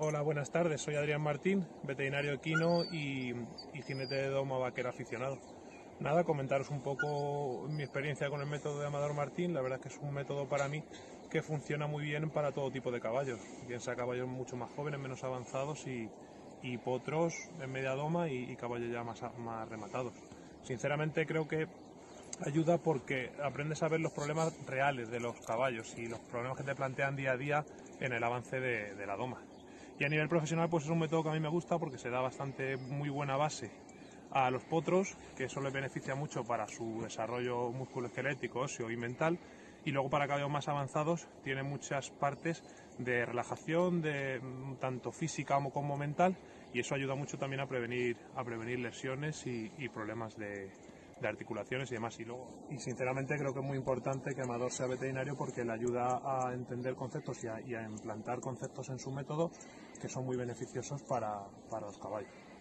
Hola, buenas tardes. Soy Adrián Martín, veterinario equino y jinete de domo vaquero aficionado. Nada, comentaros un poco mi experiencia con el método de Amador Martín. La verdad es que es un método para mí que funciona muy bien para todo tipo de caballos, bien sea caballos mucho más jóvenes, menos avanzados y potros en media doma y caballos ya más rematados. Sinceramente creo que ayuda porque aprendes a ver los problemas reales de los caballos y los problemas que te plantean día a día en el avance de la doma. Y a nivel profesional pues es un método que a mí me gusta porque se da bastante muy buena base a los potros, que eso les beneficia mucho para su desarrollo musculoesquelético, óseo y mental, y luego para caballos más avanzados tiene muchas partes de relajación, de tanto física como mental, y eso ayuda mucho también a prevenir lesiones y problemas de articulaciones y demás. Y sinceramente creo que es muy importante que Amador sea veterinario porque le ayuda a entender conceptos y a implantar conceptos en su método que son muy beneficiosos para los caballos.